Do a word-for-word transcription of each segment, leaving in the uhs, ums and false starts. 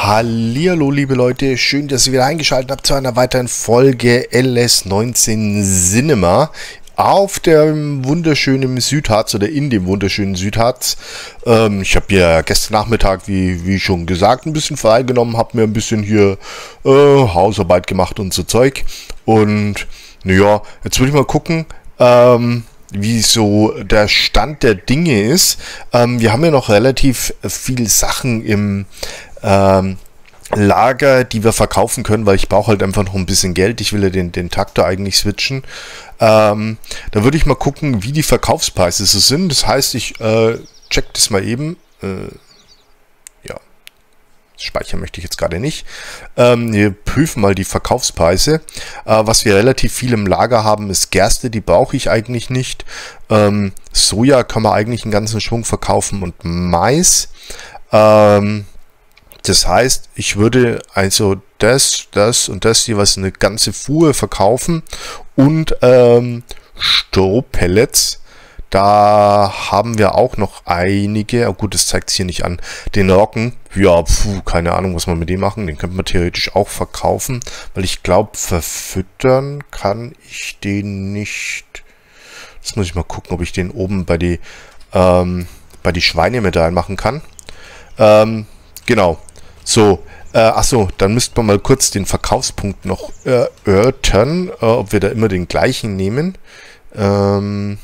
Hallihallo liebe Leute, schön, dass ihr wieder eingeschaltet habt zu einer weiteren Folge L S neunzehn Cinema auf dem wunderschönen Südharz oder in dem wunderschönen Südharz. Ähm, ich habe ja gestern Nachmittag, wie, wie schon gesagt, ein bisschen freigenommen, habe mir ein bisschen hier äh, Hausarbeit gemacht und so Zeug. Und naja, jetzt will ich mal gucken, ähm, wie so der Stand der Dinge ist. Ähm, wir haben ja noch relativ viel Sachen im ähm, Lager, die wir verkaufen können, weil ich brauche halt einfach noch ein bisschen Geld. Ich will ja den, den Taktor eigentlich switchen. Ähm, da würde ich mal gucken, wie die Verkaufspreise so sind. Das heißt, ich äh, check das mal eben. Äh, ja, speichern möchte ich jetzt gerade nicht. Ähm, wir prüfen mal die Verkaufspreise. Äh, was wir relativ viel im Lager haben, ist Gerste, die brauche ich eigentlich nicht. Ähm, Soja kann man eigentlich einen ganzen Schwung verkaufen und Mais. Ähm, Das heißt, ich würde also das, das und das jeweils eine ganze Fuhr verkaufen und ähm, Strohpellets. Da haben wir auch noch einige. Oh gut, das zeigt es hier nicht an. Den Roggen, ja, pfuh, keine Ahnung, was wir mit dem machen. Den könnte man theoretisch auch verkaufen, weil ich glaube, verfüttern kann ich den nicht. Jetzt muss ich mal gucken, ob ich den oben bei die, ähm, bei die Schweine mit reinmachen kann. Ähm, genau. So, äh, achso, dann müsste man mal kurz den Verkaufspunkt noch erörtern, äh, ob wir da immer den gleichen nehmen. Ähm,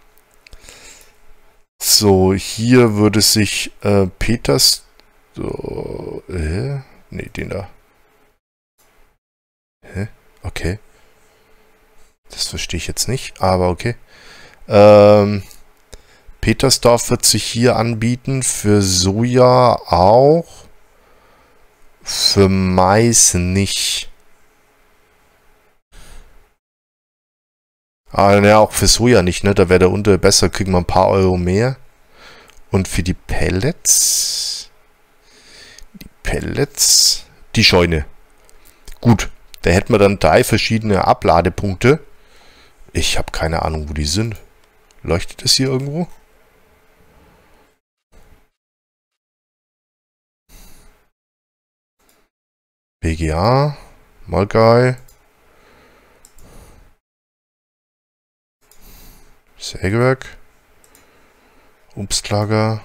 so, hier würde sich äh, Peters... So, äh, nee, den da. Hä? Okay. Das verstehe ich jetzt nicht, aber okay. Ähm, Petersdorf wird sich hier anbieten, für Soja auch. Für Mais nicht. Ah, ne, auch für Soja nicht, ne? Da wäre der untere besser, kriegen wir ein paar Euro mehr. Und für die Pellets? Die Pellets? Die Scheune. Gut, da hätten wir dann drei verschiedene Abladepunkte. Ich habe keine Ahnung, wo die sind. Leuchtet das hier irgendwo? B G A, Molgei, Sägewerk, Obstlager.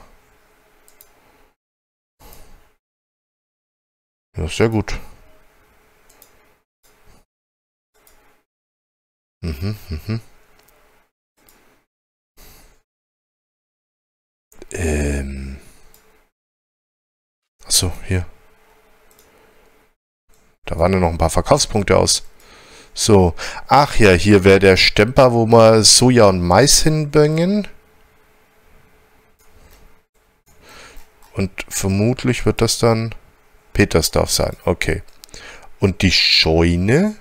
Ja, sehr gut. Mhm, mhm. Ähm. Achso, hier. Da waren ja noch ein paar Verkaufspunkte aus. So. Ach ja, hier wäre der Stemper, wo wir Soja und Mais hinbringen. Und vermutlich wird das dann Petersdorf sein. Okay. Und die Scheune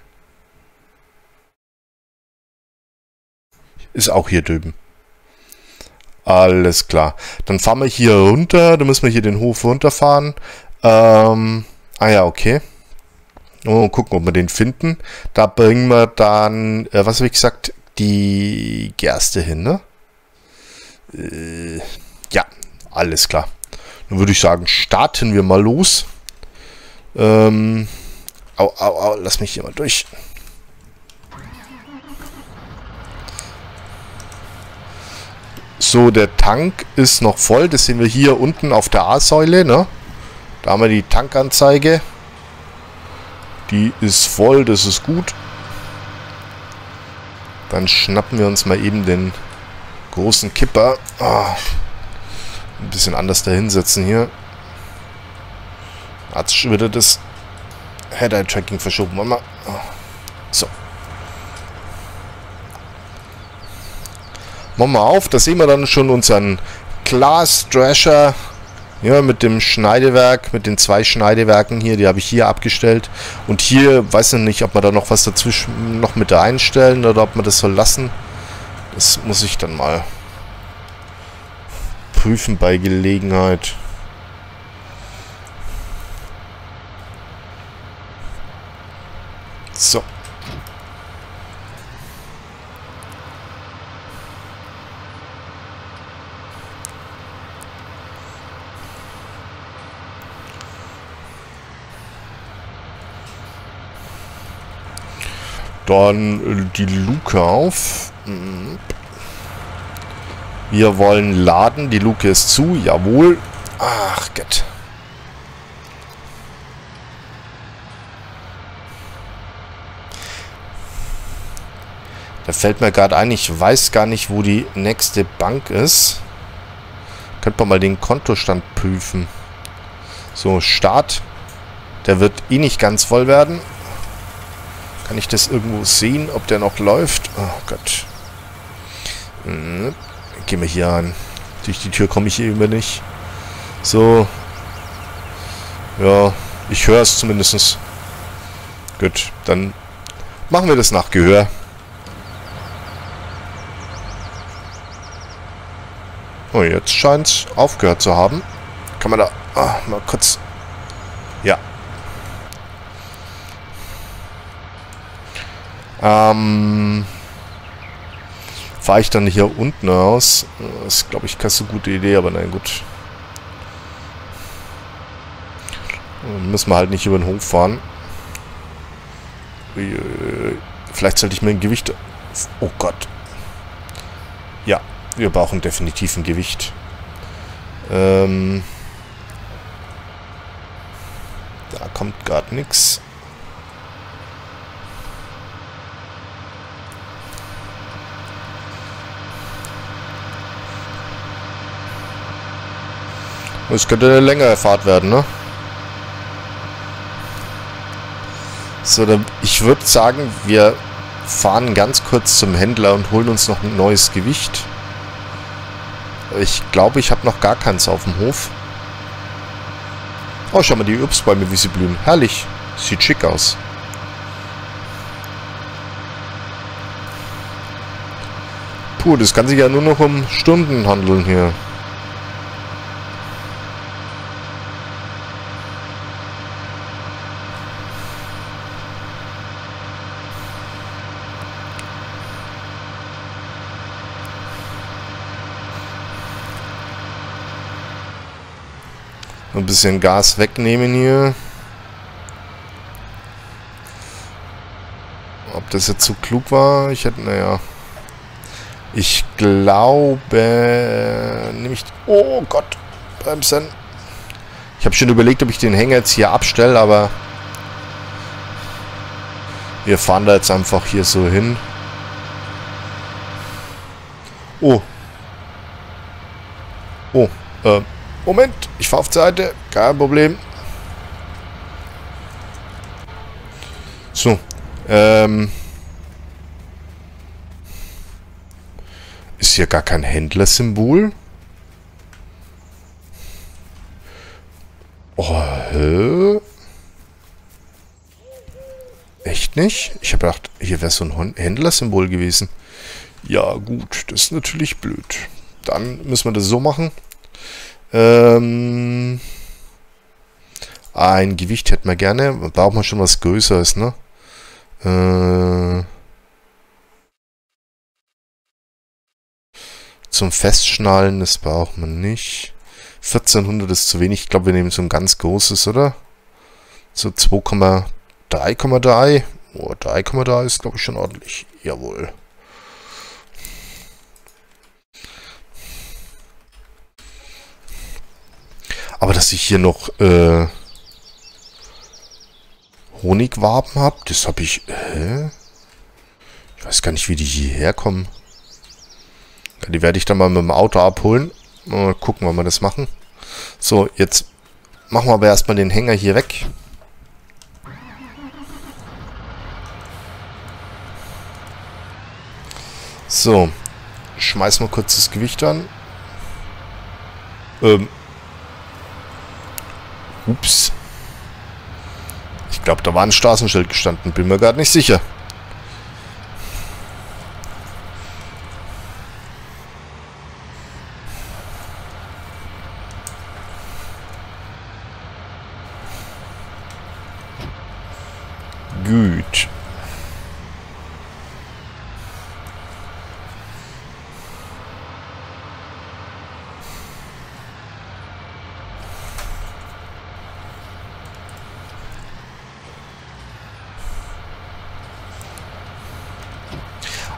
ist auch hier drüben. Alles klar. Dann fahren wir hier runter. Da müssen wir hier den Hof runterfahren. Ähm, ah ja, okay. Oh, gucken, ob wir den finden. Da bringen wir dann, äh, was habe ich gesagt, die Gerste hin, ne? Äh, ja, alles klar. Dann würde ich sagen, starten wir mal los. Ähm, au, au, au, lass mich hier mal durch. So, der Tank ist noch voll. Das sehen wir hier unten auf der A-Säule, ne? Da haben wir die Tankanzeige. Die ist voll, das ist gut. Dann schnappen wir uns mal eben den großen Kipper. Ah, ein bisschen anders da hinsetzen hier. Hat schon wieder das Head-Eye-Tracking verschoben. Mal. So. Machen wir auf, da sehen wir dann schon unseren Glas-Thrasher. Ja, mit dem Schneidewerk, mit den zwei Schneidewerken hier, die habe ich hier abgestellt. Und hier, weiß ich nicht, ob wir da noch was dazwischen noch mit einstellen oder ob man das so lassen. Das muss ich dann mal prüfen bei Gelegenheit. So. Dann die Luke auf. Wir wollen laden. Die Luke ist zu. Jawohl. Ach Gott. Da fällt mir gerade ein, ich weiß gar nicht, wo die nächste Bank ist. Könnte man mal den Kontostand prüfen. So, Start. Der wird eh nicht ganz voll werden. Kann ich das irgendwo sehen, ob der noch läuft? Oh Gott. Hm. Gehen wir hier an. Durch die Tür komme ich hier immer nicht. So. Ja, ich höre es zumindest. Gut, dann machen wir das nach Gehör. Oh, jetzt scheint es aufgehört zu haben. Kann man da ah, mal kurz... Ja. Ähm... Fahre ich dann hier unten aus? Das ist, glaube ich, keine so gute Idee, aber nein, gut. Dann müssen wir halt nicht über den Hof fahren. Vielleicht sollte ich mir ein Gewicht... Oh Gott. Ja, wir brauchen definitiv ein Gewicht. Ähm... Da kommt gerade nichts. Es könnte eine längere Fahrt werden, ne? So, dann, ich würde sagen, wir fahren ganz kurz zum Händler und holen uns noch ein neues Gewicht. Ich glaube, ich habe noch gar keins auf dem Hof. Oh, schau mal, die Obstbäume, wie sie blühen. Herrlich. Sieht schick aus. Puh, das kann sich ja nur noch um Stunden handeln hier. Ein bisschen Gas wegnehmen hier. Ob das jetzt so klug war? Ich hätte, naja. Ich glaube... Nämlich... Oh Gott. Bremsen. Ich habe schon überlegt, ob ich den Hänger jetzt hier abstelle, aber... Wir fahren da jetzt einfach hier so hin. Oh. Oh. Äh... Moment, ich fahre auf die Seite. Kein Problem. So. Ähm. Ist hier gar kein Händlersymbol? Oh, hä? Echt nicht? Ich habe gedacht, hier wäre so ein Händlersymbol gewesen. Ja, gut. Das ist natürlich blöd. Dann müssen wir das so machen. Ähm, ein Gewicht hätten wir gerne. Braucht man schon was Größeres, ne? Äh, zum Festschnallen, das braucht man nicht. vierzehnhundert ist zu wenig. Ich glaube, wir nehmen so ein ganz großes, oder? So zwei Komma drei Komma drei. Oh, drei Komma drei ist, glaube ich, schon ordentlich. Jawohl. Aber dass ich hier noch äh, Honigwaben habe, das habe ich... Hä? Ich weiß gar nicht, wie die hierher kommen. Ja, die werde ich dann mal mit dem Auto abholen. Mal gucken, wann wir das machen. So, jetzt machen wir aber erstmal den Hänger hier weg. So, schmeißen wir kurz das Gewicht an. Ähm... Ups. Ich glaube, da war ein Straßenschild gestanden. Bin mir gerade nicht sicher. Gut.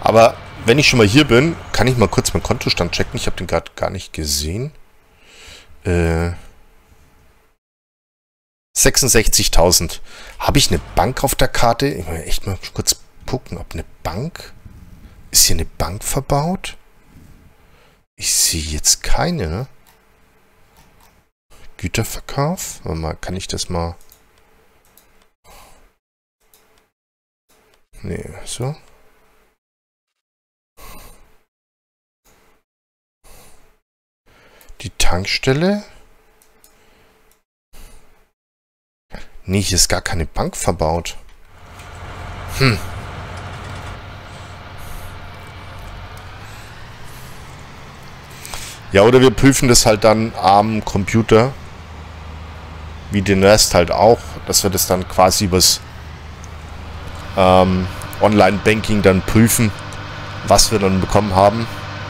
Aber wenn ich schon mal hier bin, kann ich mal kurz meinen Kontostand checken. Ich habe den gerade gar nicht gesehen. Äh, sechsundsechzigtausend. Habe ich eine Bank auf der Karte? Ich muss echt mal kurz gucken, ob eine Bank... Ist hier eine Bank verbaut? Ich sehe jetzt keine, ne? Güterverkauf? Warte mal, kann ich das mal... Nee, so. Die Tankstelle? Nee, hier ist gar keine Bank verbaut. Hm. Ja, oder wir prüfen das halt dann am Computer. Wie den Rest halt auch. Dass wir das dann quasi übers ähm, Online-Banking dann prüfen, was wir dann bekommen haben.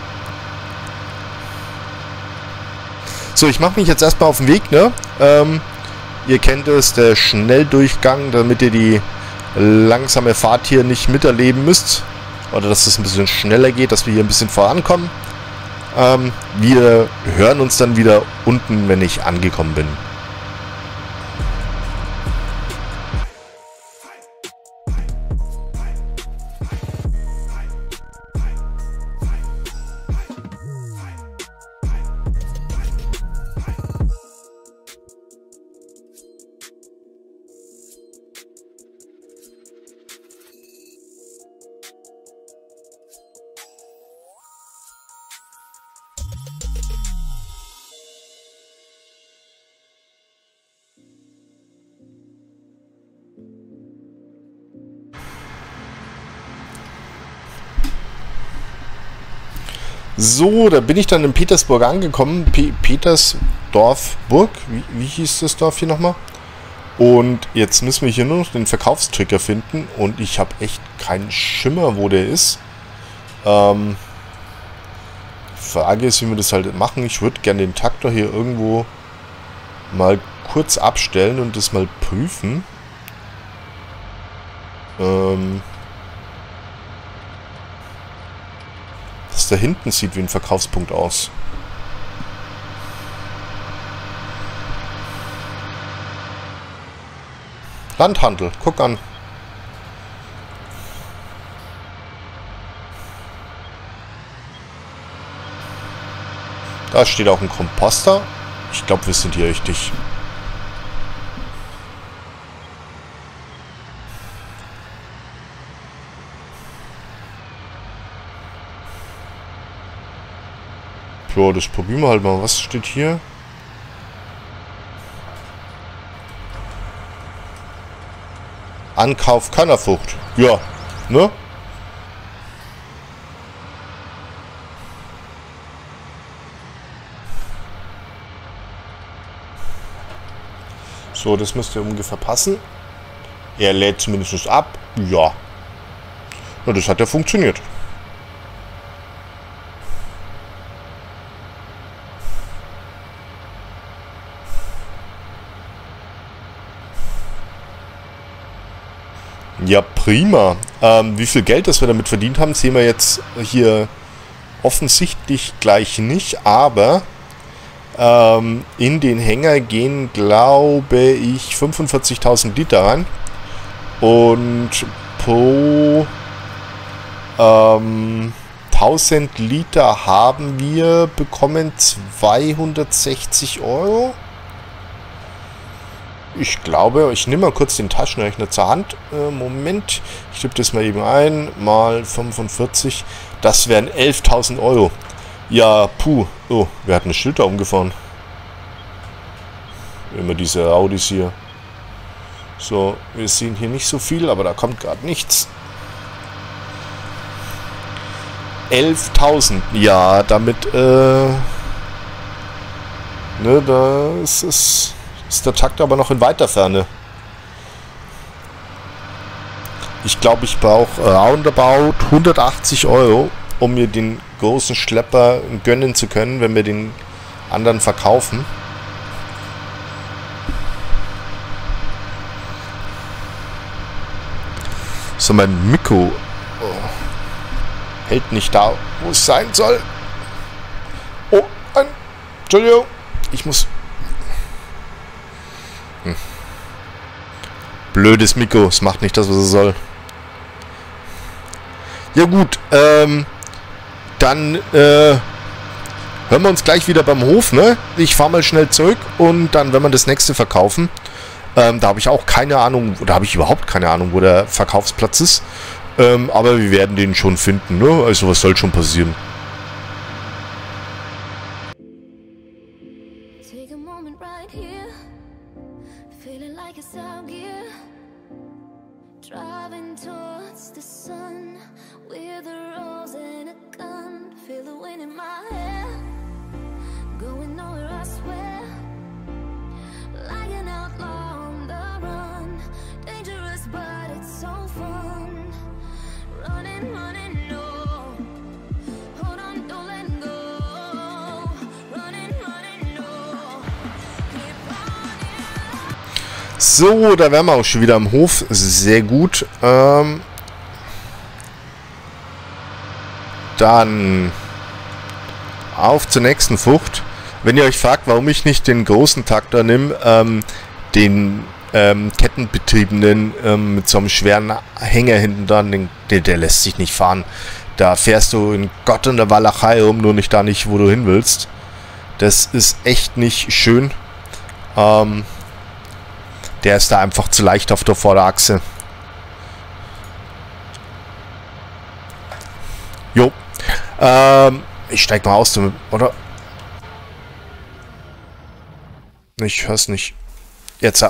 So, ich mache mich jetzt erstmal auf den Weg, ne? Ähm, ihr kennt es, der Schnelldurchgang, damit ihr die langsame Fahrt hier nicht miterleben müsst. Oder dass es ein bisschen schneller geht, dass wir hier ein bisschen vorankommen. Ähm, wir hören uns dann wieder unten, wenn ich angekommen bin. So, da bin ich dann in Petersburg angekommen. P Petersdorfburg. Wie, wie hieß das Dorf hier nochmal? Und jetzt müssen wir hier nur noch den Verkaufstrigger finden. Und ich habe echt keinen Schimmer, wo der ist. Ähm, die Frage ist, wie wir das halt machen. Ich würde gerne den Traktor hier irgendwo mal kurz abstellen und das mal prüfen. Ähm... Das da hinten sieht wie ein Verkaufspunkt aus. Landhandel, guck an. Da steht auch ein Komposter. Ich glaube, wir sind hier richtig. Ja, das probieren wir halt mal. Was steht hier? Ankauf Kannerfrucht. Ja, ne? So, das müsste ungefähr passen. Er lädt zumindest ab. Ja. Ja, das hat ja funktioniert. Ja, prima. Ähm, wie viel Geld, das wir damit verdient haben, sehen wir jetzt hier offensichtlich gleich nicht. Aber ähm, in den Hänger gehen, glaube ich, fünfundvierzigtausend Liter rein. Und pro ähm, tausend Liter haben wir bekommen zweihundertsechzig Euro. Ich glaube, ich nehme mal kurz den Taschenrechner zur Hand. Äh, Moment, ich tippe das mal eben ein. Mal fünfundvierzig. Das wären elftausend Euro. Ja, puh. Oh, wir hatten das Schild da umgefahren. Immer diese Audis hier. So, wir sehen hier nicht so viel, aber da kommt gerade nichts. elftausend. Ja, damit, äh... ne, da ist es... ist der Takt aber noch in weiter Ferne. Ich glaube, ich brauche äh, roundabout hundertachtzig Euro, um mir den großen Schlepper gönnen zu können, wenn wir den anderen verkaufen. So, mein Mikro. Oh. hält nicht da, wo es sein soll. Oh, ein, Entschuldigung. Ich muss... Hm. Blödes Mikro, es macht nicht das, was es soll. Ja gut, ähm, dann äh, hören wir uns gleich wieder beim Hof, ne? Ich fahre mal schnell zurück und dann, wenn wir das nächste verkaufen, ähm, da habe ich auch keine Ahnung, oder habe ich überhaupt keine Ahnung, wo der Verkaufsplatz ist. Ähm, aber wir werden den schon finden, ne? Also was soll schon passieren? So, da wären wir auch schon wieder am Hof. Sehr gut. Ähm, dann auf zur nächsten Frucht. Wenn ihr euch fragt, warum ich nicht den großen Traktor nehme, ähm, den ähm, kettenbetriebenen ähm, mit so einem schweren Hänger hinten dran, den, der, der lässt sich nicht fahren. Da fährst du in Gott und der Walachei rum, nur nicht da nicht, wo du hin willst. Das ist echt nicht schön. Ähm, Der ist da einfach zu leicht auf der Vorderachse. Jo. Ähm, ich steig mal aus, oder? Ich hör's nicht. Jetzt.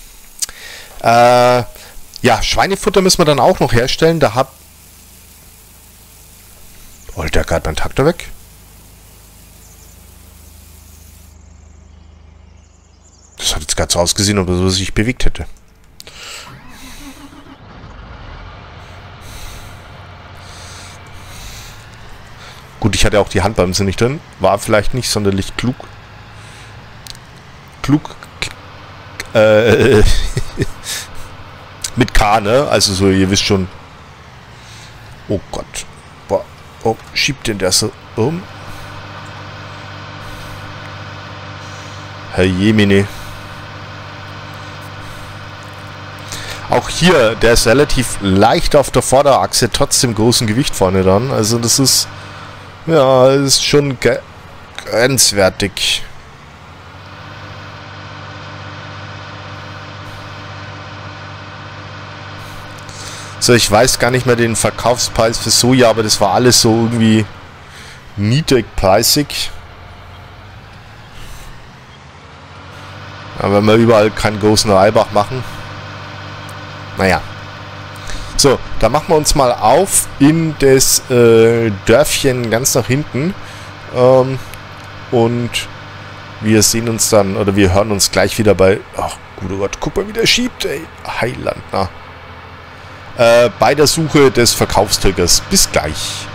Äh, ja, Schweinefutter müssen wir dann auch noch herstellen. Da hab... Wollte der gerade meinen Traktor weg? Das hat jetzt gerade so ausgesehen, ob er so sich bewegt hätte. Gut, ich hatte auch die Handbremse nicht drin. War vielleicht nicht sonderlich klug. Klug. Äh, mit K, ne? Also so, ihr wisst schon. Oh Gott. Boah. Oh, schiebt den der so um. Herr Jemine. Auch hier, der ist relativ leicht auf der Vorderachse, trotzdem großen Gewicht vorne dran. Also das ist, ja, ist schon grenzwertig. So, ich weiß gar nicht mehr den Verkaufspreis für Soja, aber das war alles so irgendwie niedrigpreisig. Aber wenn wir überall keinen großen Reibach machen. Naja. So, da machen wir uns mal auf in das äh, Dörfchen ganz nach hinten. Ähm, und wir sehen uns dann, oder wir hören uns gleich wieder bei... Ach, guter Gott, guck mal, wie der schiebt, ey. Heilandner. Äh, bei der Suche des Verkaufstriggers. Bis gleich.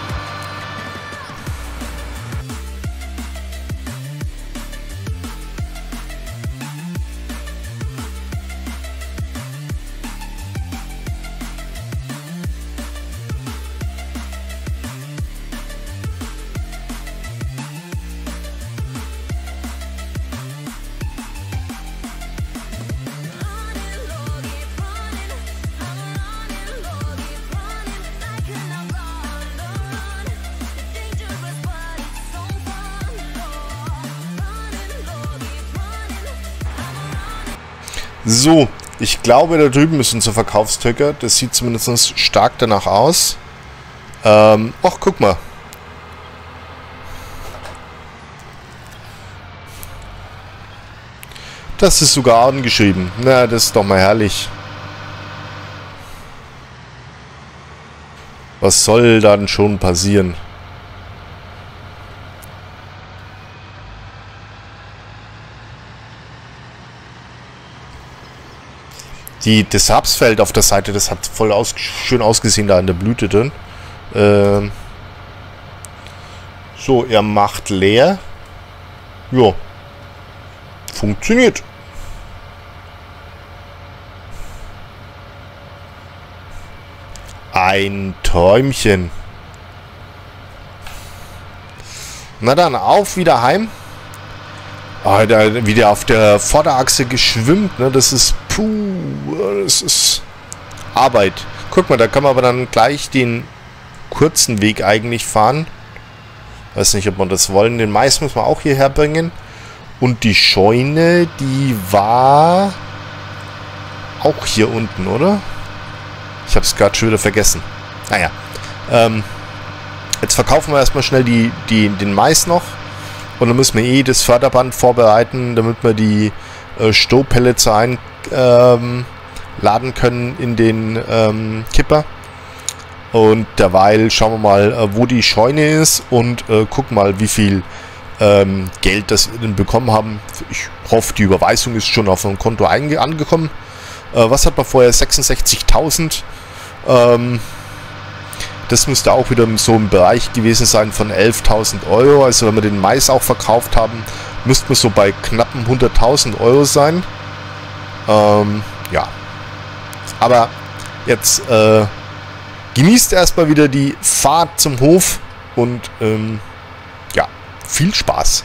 So, ich glaube, da drüben ist unser Verkaufstricker. Das sieht zumindest stark danach aus. Ähm, ach, guck mal. Das ist sogar angeschrieben. Na, das ist doch mal herrlich. Was soll dann schon passieren? Die, das Rapsfeld auf der Seite, das hat voll aus, schön ausgesehen da in der Blüte drin. Ähm so, er macht leer. Ja. Funktioniert. Ein Träumchen. Na dann, auf wieder heim. Oh, da wieder auf der Vorderachse geschwimmt, ne? Das ist, puh, das ist Arbeit. Guck mal, da kann man aber dann gleich den kurzen Weg eigentlich fahren. Weiß nicht, ob wir das wollen. Den Mais muss man auch hierher bringen. Und die Scheune, die war auch hier unten, oder? Ich habe es gerade schon wieder vergessen. Naja. Ähm, jetzt verkaufen wir erstmal schnell die, die, den Mais noch. Und dann müssen wir eh das Förderband vorbereiten, damit wir die äh, Strohpellets einladen ähm, können in den ähm, Kipper. Und derweil schauen wir mal, äh, wo die Scheune ist und äh, gucken mal, wie viel ähm, Geld das wir denn bekommen haben. Ich hoffe, die Überweisung ist schon auf dem Konto angekommen. Äh, was hat man vorher? sechsundsechzigtausend. Ähm, Das müsste auch wieder so im Bereich gewesen sein von elftausend Euro. Also wenn wir den Mais auch verkauft haben, müssten wir so bei knappen hunderttausend Euro sein. Ähm, ja. Aber jetzt äh, genießt erstmal wieder die Fahrt zum Hof und ähm, ja, viel Spaß.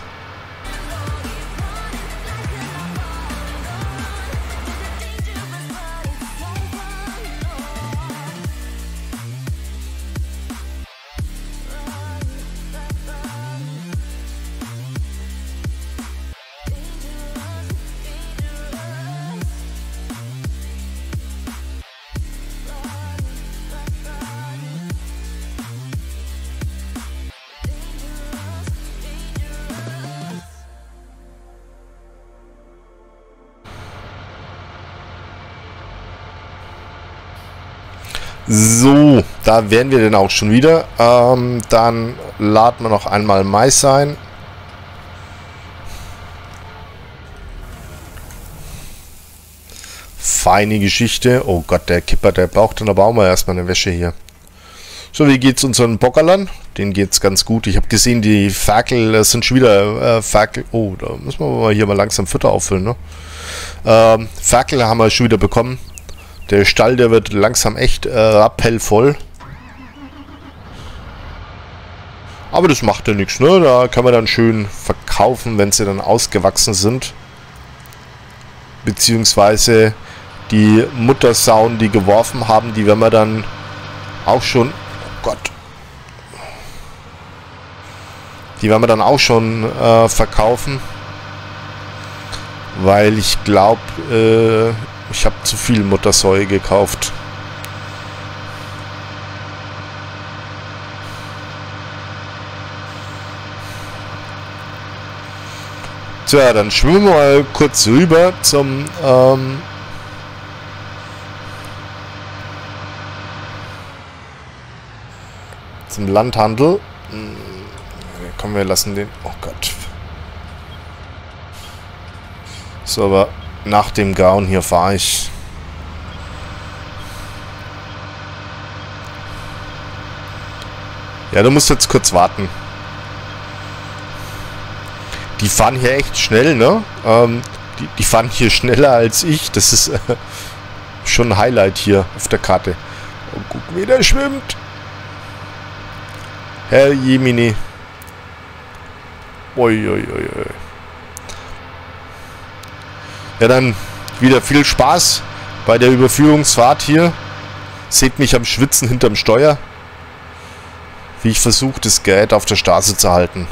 So, da wären wir denn auch schon wieder. Ähm, dann laden wir noch einmal Mais ein. Feine Geschichte. Oh Gott, der Kipper, der braucht dann aber auch mal erstmal eine Wäsche hier. So, wie geht's unseren Bockerlern? Denen geht's ganz gut. Ich habe gesehen, die Ferkel, das sind schon wieder äh, Ferkel. Oh, da müssen wir mal hier mal langsam Futter auffüllen, ne? Ähm, Ferkel haben wir schon wieder bekommen. Der Stall, der wird langsam echt äh, rappellvoll. Aber das macht ja nichts, ne? Da kann man dann schön verkaufen, wenn sie dann ausgewachsen sind. Beziehungsweise die Muttersauen, die geworfen haben, die werden wir dann auch schon... Oh Gott. Die werden wir dann auch schon äh, verkaufen. Weil ich glaube... Äh, Ich habe zu viel Muttersäue gekauft. Tja, dann schwimmen wir mal kurz rüber zum ähm, zum Landhandel. Komm, wir lassen den... Oh Gott. So, aber... Nach dem Grauen hier fahre ich. Ja, du musst jetzt kurz warten. Die fahren hier echt schnell, ne? Ähm, die, die fahren hier schneller als ich. Das ist äh, schon ein Highlight hier auf der Karte. Oh, guck, wie der schwimmt. Herr Jemini. Uiuiui. Ja, dann wieder viel Spaß bei der Überführungsfahrt hier. Seht mich am Schwitzen hinterm Steuer, wie ich versuche, das Gerät auf der Straße zu halten.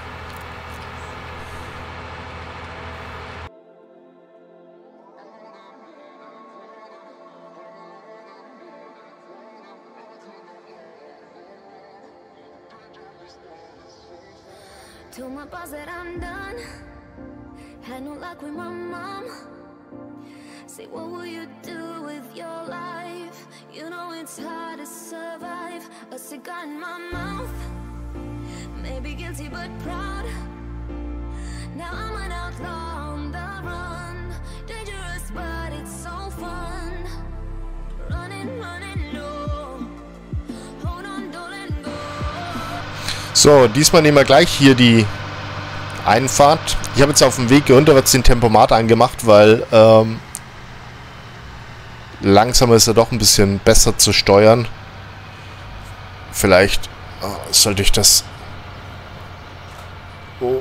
Had no luck with my mom. Say, what will you do with your life? You know it's hard to survive. A cigar in my mouth. Maybe guilty but proud. Now I'm an outlaw on the run. Dangerous but it's so fun. Running, running low. Hold on, don't let go. So, diesmal nehmen wir gleich hier die Einfahrt. Ich habe jetzt auf dem Weg runter den Tempomat angemacht, weil ähm, langsam ist er doch ein bisschen besser zu steuern. Vielleicht äh, sollte ich das Oh.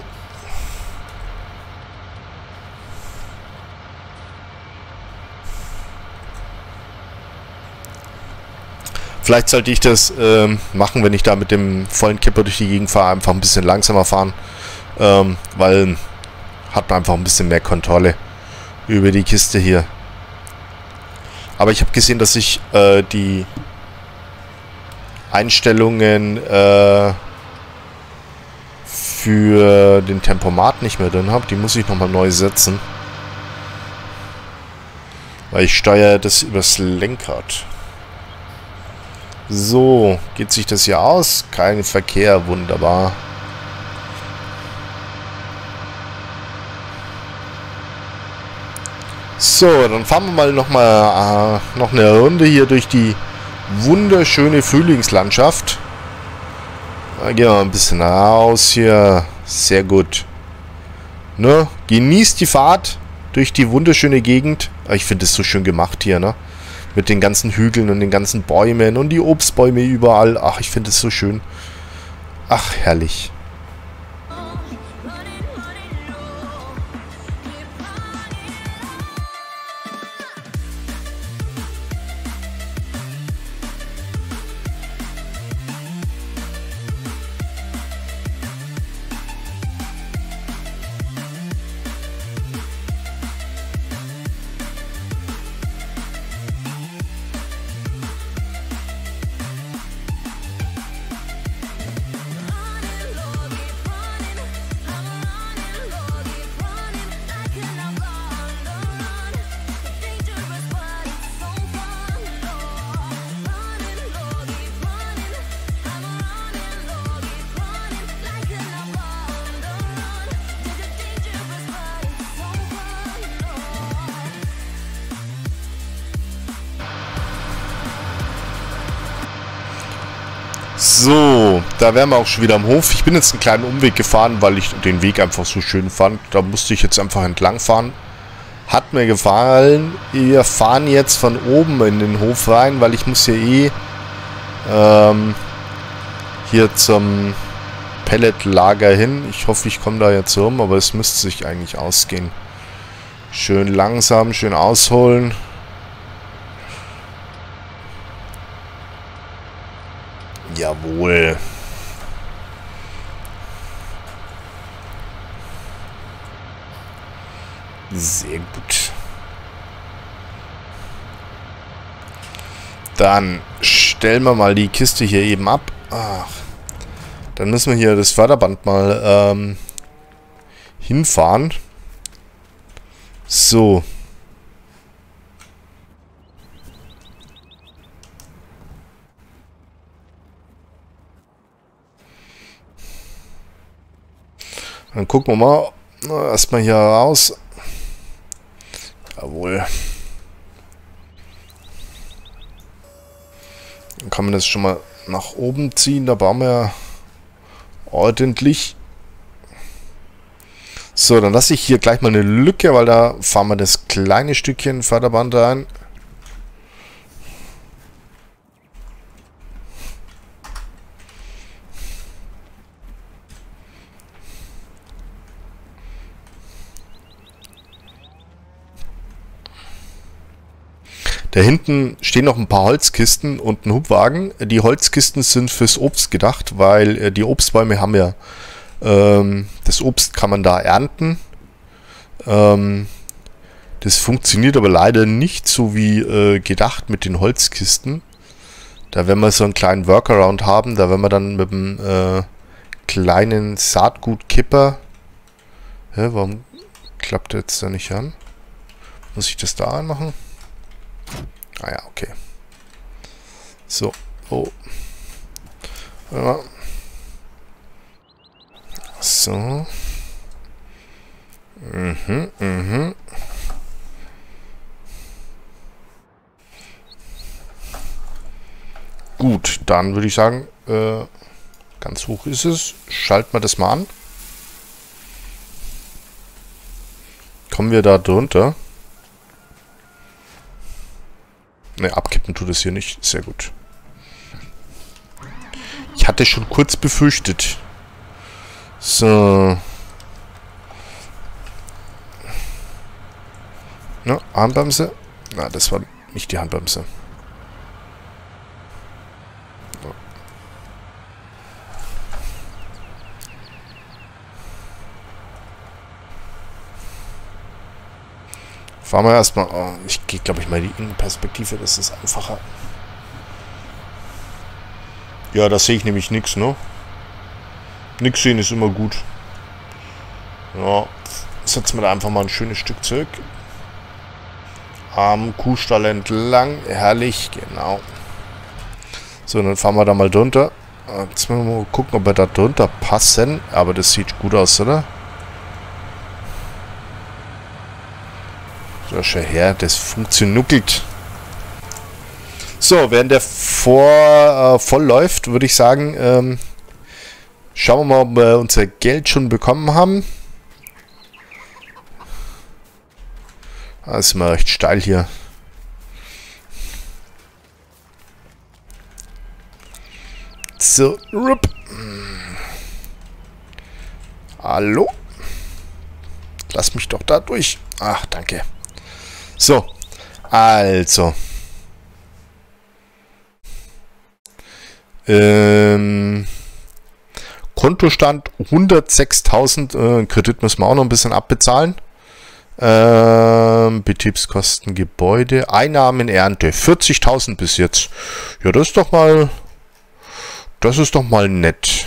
Vielleicht sollte ich das ähm, machen, wenn ich da mit dem vollen Kipper durch die Gegend fahre, einfach ein bisschen langsamer fahren, ähm, weil hat man einfach ein bisschen mehr Kontrolle über die Kiste hier. Aber ich habe gesehen, dass ich äh, die Einstellungen äh, für den Tempomat nicht mehr drin habe. Die muss ich nochmal neu setzen. Weil ich steuere das übers Lenkrad. So, geht sich das hier aus? Kein Verkehr, wunderbar. So, dann fahren wir mal noch mal äh, noch eine Runde hier durch die wunderschöne Frühlingslandschaft. Da gehen wir mal ein bisschen raus hier. Sehr gut. Ne? Genießt die Fahrt durch die wunderschöne Gegend. Ich finde es so schön gemacht hier, ne? Mit den ganzen Hügeln und den ganzen Bäumen und die Obstbäume überall. Ach, ich finde es so schön. Ach, herrlich. So, da wären wir auch schon wieder am Hof. Ich bin jetzt einen kleinen Umweg gefahren, weil ich den Weg einfach so schön fand. Da musste ich jetzt einfach entlang fahren. Hat mir gefallen. Wir fahren jetzt von oben in den Hof rein, weil ich muss hier eh ähm, hier zum Pelletlager hin. Ich hoffe, ich komme da jetzt rum, aber es müsste sich eigentlich ausgehen. Schön langsam, schön ausholen. Jawohl. Sehr gut. Dann stellen wir mal die Kiste hier eben ab. Ach. Dann müssen wir hier das Förderband mal ähm, hinfahren. So. Dann gucken wir mal. Na, erstmal hier raus. Jawohl. Dann kann man das schon mal nach oben ziehen. Da bauen wir ordentlich. So, dann lasse ich hier gleich mal eine Lücke, weil da fahren wir das kleine Stückchen Förderband rein. Da hinten stehen noch ein paar Holzkisten und ein Hubwagen. Die Holzkisten sind fürs Obst gedacht, weil äh, die Obstbäume haben ja, ähm, das Obst kann man da ernten. Ähm, das funktioniert aber leider nicht so wie äh, gedacht mit den Holzkisten. Da werden wir so einen kleinen Workaround haben, da werden wir dann mit dem äh, kleinen Saatgutkipper... Hä, warum klappt der jetzt da nicht an? Muss ich das da anmachen? Ah ja, okay. So. Oh. So. Mhm, mhm. Gut, dann würde ich sagen, äh, ganz hoch ist es. Schalten wir das mal an. Kommen wir da drunter? Ne, abkippen tut es hier nicht. Sehr gut. Ich hatte schon kurz befürchtet. So. Ja, Handbremse. Na, das war nicht die Handbremse. So. Fahren wir erstmal. Oh, ich gehe, glaube ich, mal die Innenperspektive. Das ist einfacher. Ja, da sehe ich nämlich nichts, ne? Nix sehen ist immer gut. Ja, setzen wir da einfach mal ein schönes Stück zurück. Am Kuhstall entlang. Herrlich, genau. So, dann fahren wir da mal drunter. Jetzt müssen wir mal gucken, ob wir da drunter passen. Aber das sieht gut aus, oder? So, schau her, das funktioniert. So, während der vor, äh, voll läuft, würde ich sagen, ähm, schauen wir mal, ob wir unser Geld schon bekommen haben. Das ist mal recht steil hier. So, rup. Hallo? Lass mich doch da durch. Ach, danke. So, also. Ähm, Kontostand hundertsechstausend. Äh, Kredit müssen wir auch noch ein bisschen abbezahlen. Ähm, Betriebskosten, Gebäude, Einnahmen, Ernte. vierzigtausend bis jetzt. Ja, das ist doch mal... Das ist doch mal nett.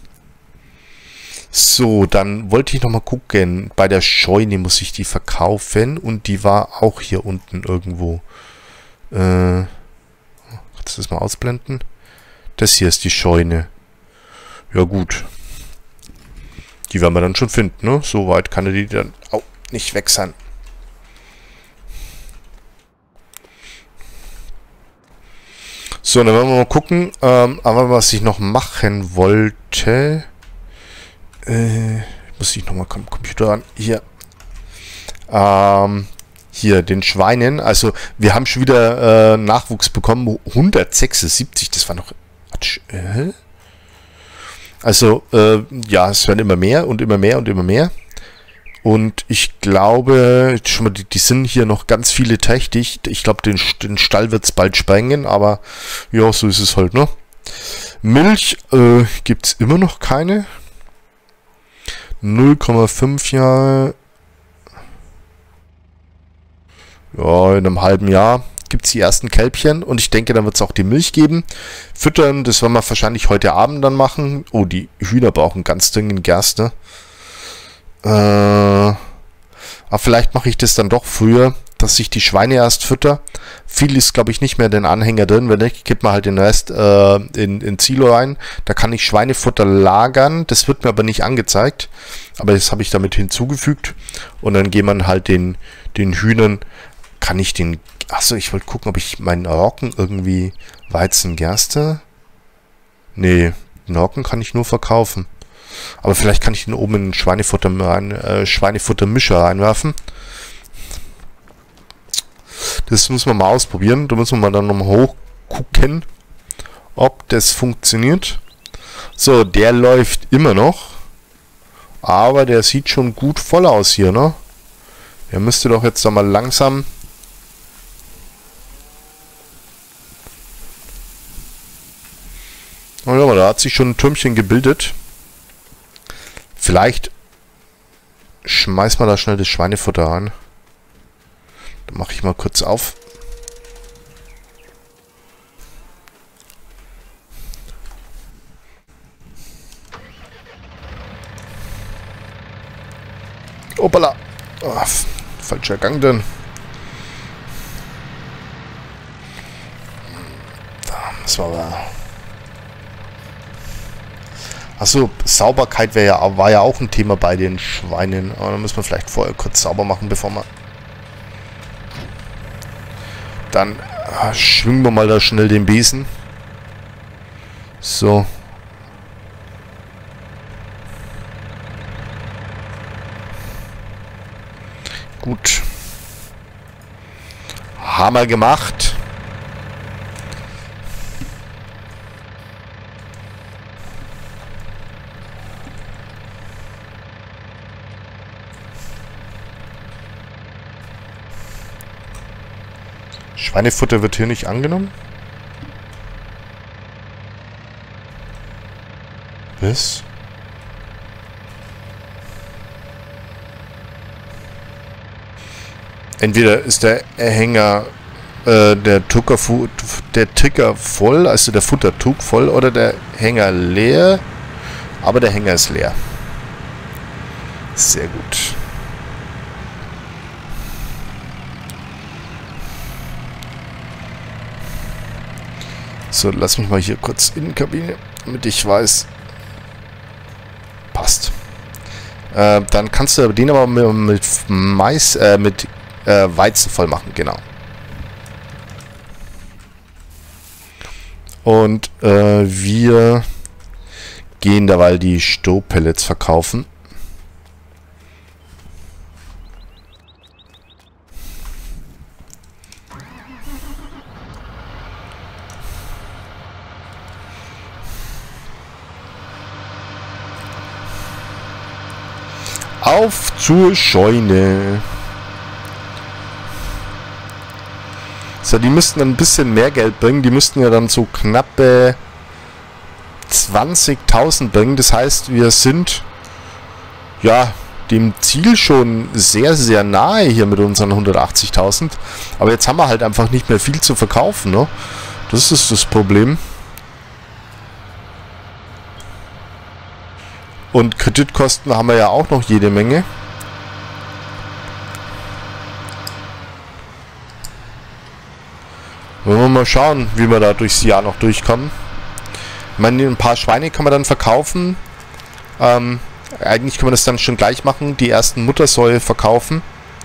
So, dann wollte ich noch mal gucken. Bei der Scheune muss ich die verkaufen. Und die war auch hier unten irgendwo. Äh, kannst du das mal ausblenden? Das hier ist die Scheune. Ja, gut. Die werden wir dann schon finden, ne? So weit kann die dann auch nicht weg sein. So, dann werden wir mal gucken. Ähm, aber was ich noch machen wollte... Äh, muss ich nochmal am Computer ran. Hier. Ähm, hier, den Schweinen. Also, wir haben schon wieder äh, Nachwuchs bekommen. hundertsechsundsiebzig, das war noch... Äh? Also, äh, ja, es werden immer mehr und immer mehr und immer mehr. Und ich glaube, schon mal, die, die sind hier noch ganz viele trächtig. Ich glaube, den, den Stall wird es bald sprengen, aber ja, so ist es halt, ne? Milch äh, gibt es immer noch keine. null Komma fünf Jahre. Ja, in einem halben Jahr gibt es die ersten Kälbchen und ich denke, dann wird es auch die Milch geben. Füttern, das werden wir wahrscheinlich heute Abend dann machen. Oh, die Hühner brauchen ganz dringend Gerste. Äh, aber vielleicht mache ich das dann doch früher, dass ich die Schweine erst fütter. Viel ist, glaube ich, nicht mehr den Anhänger drin. Wenn nicht, kippt man halt den Rest äh, in, in Silo rein. Da kann ich Schweinefutter lagern. Das wird mir aber nicht angezeigt. Aber das habe ich damit hinzugefügt. Und dann geht man halt den, den Hühnern, kann ich den... Achso, ich wollte gucken, ob ich meinen Roggen irgendwie... Weizen, Gerste? Nee, den Roggen kann ich nur verkaufen. Aber vielleicht kann ich den oben in Schweinefutter rein, äh, Schweinefuttermischer reinwerfen. Das müssen wir mal ausprobieren. Da müssen wir mal dann nochmal hochgucken, ob das funktioniert. So, der läuft immer noch. Aber der sieht schon gut voll aus hier, ne? Der müsste doch jetzt da mal langsam... Oh ja, da hat sich schon ein Türmchen gebildet. Vielleicht schmeißen wir da schnell das Schweinefutter rein. Dann mache ich mal kurz auf. Hoppala. Oh, falscher Gang denn. Da müssen wir aber... Achso, Sauberkeit wäre ja, war ja auch ein Thema bei den Schweinen. Aber da müssen wir vielleicht vorher kurz sauber machen, bevor wir... Dann ah, schwingen wir mal da schnell den Besen. So. Gut. Hammer gemacht. Schweinefutter wird hier nicht angenommen. Was? Entweder ist der Hänger, äh, der Tucker, der Ticker voll, also der Futtertug voll, oder der Hänger leer. Aber der Hänger ist leer. Sehr gut. So, lass mich mal hier kurz in die Kabine, damit ich weiß. Passt. Äh, dann kannst du den aber mit Mais, äh, mit äh, Weizen voll machen, genau. Und äh, wir gehen derweil die Strohpellets verkaufen. Auf zur Scheune. So, die müssten ein bisschen mehr Geld bringen. Die müssten ja dann so knappe zwanzigtausend bringen. Das heißt, wir sind ja dem Ziel schon sehr, sehr nahe hier mit unseren hundertachtzigtausend. Aber jetzt haben wir halt einfach nicht mehr viel zu verkaufen, ne? Das ist das Problem. Und Kreditkosten haben wir ja auch noch jede Menge. Wollen wir mal schauen, wie wir da durchs Jahr noch durchkommen. Ich meine, ein paar Schweine kann man dann verkaufen. Ähm, eigentlich können wir das dann schon gleich machen. Die ersten Muttersäue verkaufen.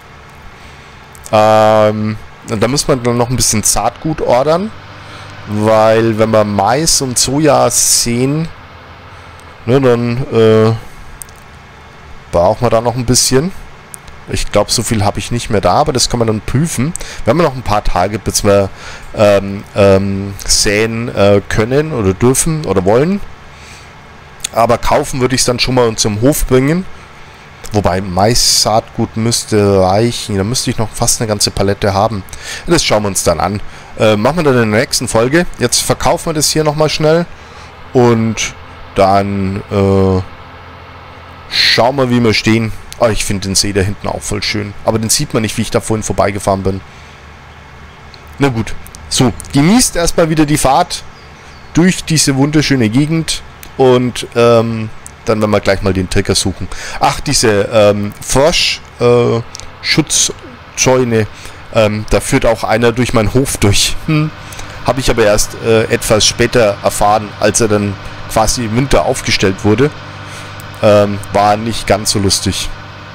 Ähm, und da muss man dann noch ein bisschen Saatgut ordern. Weil wenn wir Mais und Soja sehen, ne, dann äh, brauchen wir da noch ein bisschen. Ich glaube, so viel habe ich nicht mehr da, aber das kann man dann prüfen. Wir haben noch ein paar Tage, bis wir ähm, ähm, säen äh, können oder dürfen oder wollen. Aber kaufen würde ich es dann schon mal zum Hof bringen. Wobei Mais-Saatgut müsste reichen. Da müsste ich noch fast eine ganze Palette haben. Das schauen wir uns dann an. Äh, machen wir dann in der nächsten Folge. Jetzt verkaufen wir das hier nochmal schnell. Und dann äh, schauen wir, wie wir stehen. Oh, ich finde den See da hinten auch voll schön. Aber den sieht man nicht, wie ich da vorhin vorbeigefahren bin. Na gut. So, genießt erstmal wieder die Fahrt durch diese wunderschöne Gegend. Und ähm, dann werden wir gleich mal den Trigger suchen. Ach, diese ähm, Frosch-Schutzzäune. Äh, ähm, da führt auch einer durch meinen Hof durch. Hm. Habe ich aber erst äh, etwas später erfahren, als er dann quasi im Winter aufgestellt wurde. Ähm, war nicht ganz so lustig.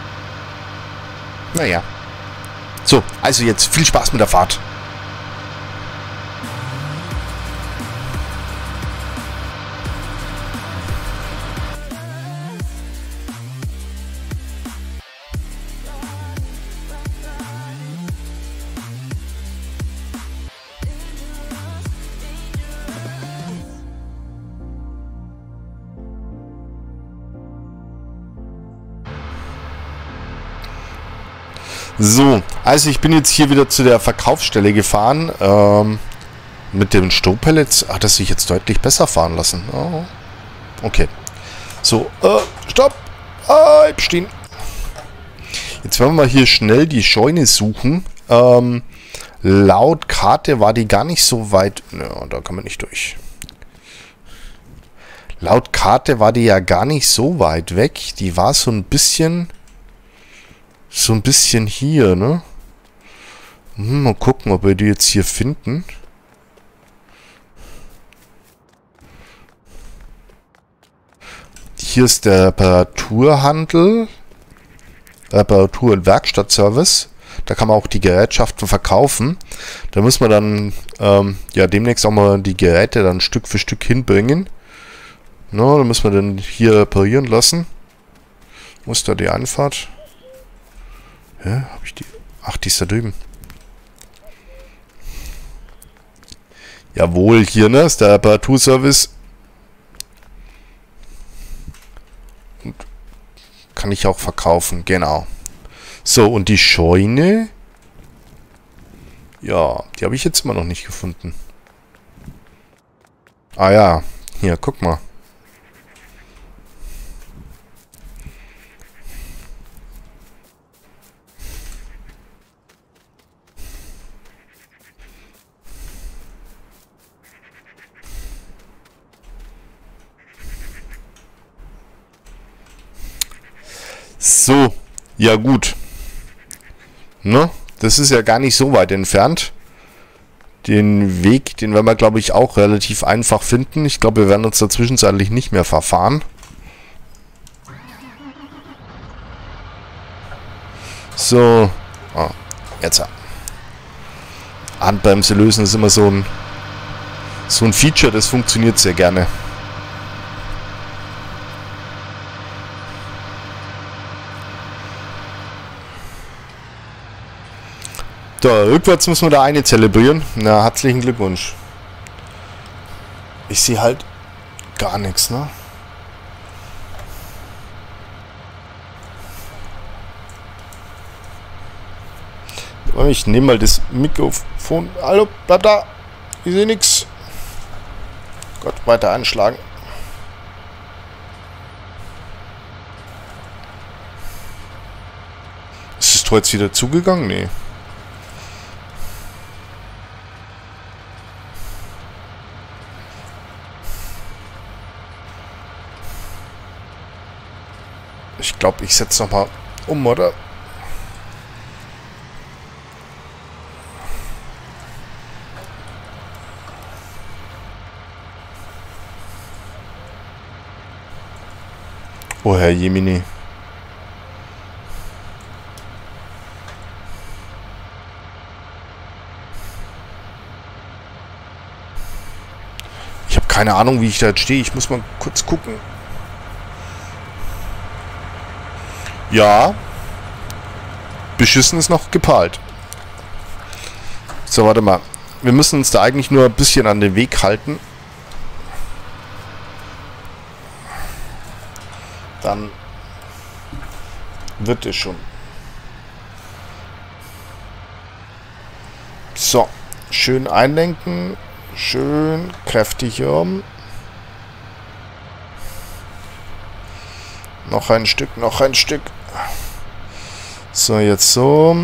Naja. So, also jetzt viel Spaß mit der Fahrt. So, also ich bin jetzt hier wieder zu der Verkaufsstelle gefahren. Ähm, mit den Strohpellets hat es sich jetzt deutlich besser fahren lassen. Oh, okay. So, äh, stopp! Bleib stehen! Jetzt werden wir mal hier schnell die Scheune suchen. Ähm, laut Karte war die gar nicht so weit... Ja, da kann man nicht durch. Laut Karte war die ja gar nicht so weit weg. Die war so ein bisschen... So ein bisschen hier, ne? Hm, mal gucken, ob wir die jetzt hier finden. Hier ist der Reparaturhandel. Reparatur- und Werkstattservice. Da kann man auch die Gerätschaften verkaufen. Da muss man dann ähm, ja demnächst auch mal die Geräte dann Stück für Stück hinbringen. No, da müssen wir dann hier reparieren lassen. Wo ist da die Einfahrt? Ja, hab ich die? Ach, die ist da drüben. Jawohl, hier, ne? Ist der Reparaturservice. Und kann ich auch verkaufen, genau. So, und die Scheune Ja, die habe ich jetzt immer noch nicht gefunden. Ah ja, hier, guck mal. So, ja gut. Ne? Das ist ja gar nicht so weit entfernt. Den Weg, den werden wir, glaube ich, auch relativ einfach finden. Ich glaube, wir werden uns da zwischenzeitlich nicht mehr verfahren. So. Oh, jetzt. Handbremse lösen ist immer so ein, so ein Feature, das funktioniert sehr gerne. So, rückwärts müssen wir da eine zelebrieren. Na, herzlichen Glückwunsch. Ich sehe halt gar nichts, ne? Ich nehme mal das Mikrofon. Hallo, bleib da. Ich sehe nichts. Gott, weiter anschlagen. Ist das Tor jetzt wieder zugegangen? Nee. Ich glaube, ich setze nochmal um, oder? Oh, Herr Jemini. Ich habe keine Ahnung, wie ich da jetzt stehe. Ich muss mal kurz gucken. Ja. Beschissen ist noch gepalt. So, warte mal. Wir müssen uns da eigentlich nur ein bisschen an den Weg halten. Dann wird es schon. So. Schön einlenken. Schön kräftig um. Noch ein Stück, noch ein Stück. So, jetzt so.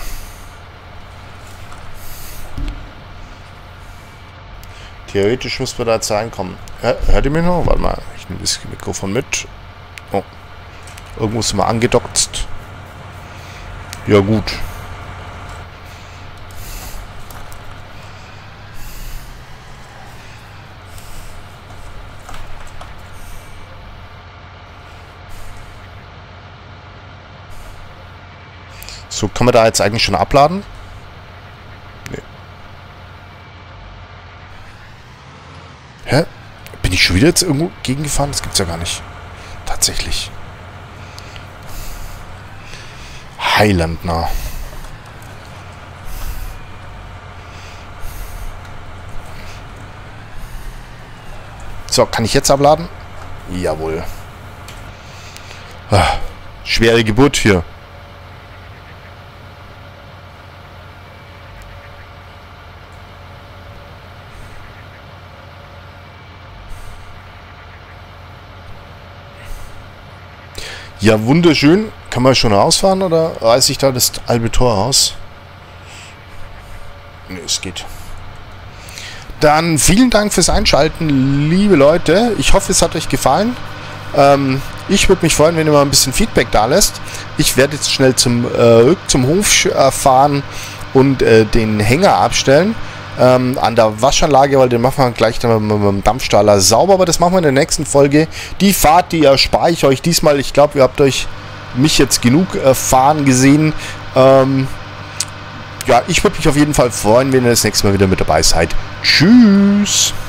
Theoretisch müssen wir da jetzt reinkommen. Hört ihr mich noch? Warte mal, ich nehme das Mikrofon mit. Oh. Irgendwo ist mal angedockt. Ja, gut. So, kann man da jetzt eigentlich schon abladen? Nee. Hä? Bin ich schon wieder jetzt irgendwo gegengefahren? Das gibt's ja gar nicht. Tatsächlich. Heilandner. So, kann ich jetzt abladen? Jawohl. Ah, schwere Geburt hier. Ja, wunderschön. Kann man schon rausfahren oder reiße ich da das halbe Tor raus? Ne, es geht. Dann vielen Dank fürs Einschalten, liebe Leute. Ich hoffe, es hat euch gefallen. Ähm, ich würde mich freuen, wenn ihr mal ein bisschen Feedback da lässt. Ich werde jetzt schnell zum, äh, rück zum Hof äh, fahren und äh, den Hänger abstellen. Ähm, an der Waschanlage, weil den machen wir gleich dann mit dem Dampfstrahler sauber, aber das machen wir in der nächsten Folge. Die Fahrt, die erspare ich euch diesmal. Ich glaube, ihr habt euch mich jetzt genug äh, fahren gesehen. Ähm, ja, ich würde mich auf jeden Fall freuen, wenn ihr das nächste Mal wieder mit dabei seid. Tschüss!